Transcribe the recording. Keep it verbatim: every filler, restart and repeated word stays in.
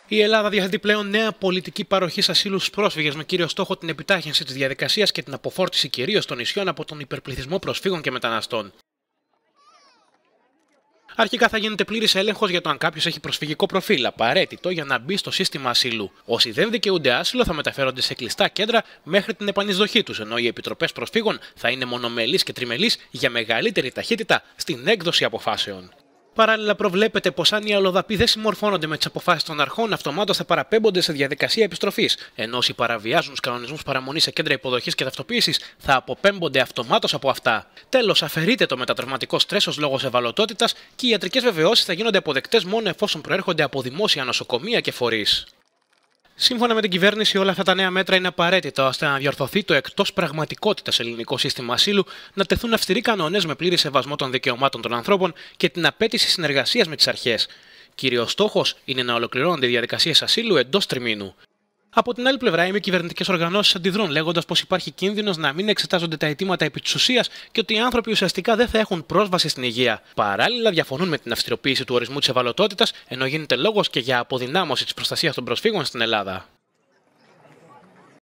Η Ελλάδα διαθέτει πλέον νέα πολιτική παροχή ασύλου στους πρόσφυγες με κύριο στόχο την επιτάχυνση της διαδικασίας και την αποφόρτιση κυρίως των νησιών από τον υπερπληθυσμό προσφύγων και μεταναστών. Αρχικά θα γίνεται πλήρης έλεγχος για το αν κάποιος έχει προσφυγικό προφίλ, απαραίτητο για να μπει στο σύστημα ασύλου. Όσοι δεν δικαιούνται άσυλο θα μεταφέρονται σε κλειστά κέντρα μέχρι την επανεισδοχή τους, ενώ οι επιτροπές προσφύγων θα είναι μονομελείς και τριμελείς για μεγαλύτερη ταχύτητα στην έκδοση αποφάσεων. Παράλληλα, προβλέπεται πως αν οι αλλοδαποί δεν συμμορφώνονται με τις αποφάσεις των αρχών, αυτομάτως θα παραπέμπονται σε διαδικασία επιστροφής, ενώ όσοι παραβιάζουν τους κανονισμούς παραμονής σε κέντρα υποδοχής και ταυτοποίησης θα αποπέμπονται αυτομάτως από αυτά. Τέλος, αφαιρείται το μετατραυματικό στρες ως λόγος ευαλωτότητας και οι ιατρικές βεβαιώσεις θα γίνονται αποδεκτές μόνο εφόσον προέρχονται από δημόσια νοσοκομεία και φορείς. Σύμφωνα με την κυβέρνηση, όλα αυτά τα νέα μέτρα είναι απαραίτητα ώστε να διορθωθεί το εκτός πραγματικότητας ελληνικό σύστημα ασύλου, να τεθούν αυστηροί κανόνες με πλήρη σεβασμό των δικαιωμάτων των ανθρώπων και την απέτηση συνεργασίας με τις αρχές. Κύριος στόχος είναι να ολοκληρώνονται οι διαδικασίες ασύλου εντός τριμήνου. Από την άλλη πλευρά, οι μη κυβερνητικές οργανώσεις αντιδρούν, λέγοντας πως υπάρχει κίνδυνος να μην εξετάζονται τα αιτήματα επί της ουσίας και ότι οι άνθρωποι ουσιαστικά δεν θα έχουν πρόσβαση στην υγεία. Παράλληλα, διαφωνούν με την αυστηροποίηση του ορισμού της ευαλωτότητας, ενώ γίνεται λόγος και για αποδυνάμωση της προστασίας των προσφύγων στην Ελλάδα.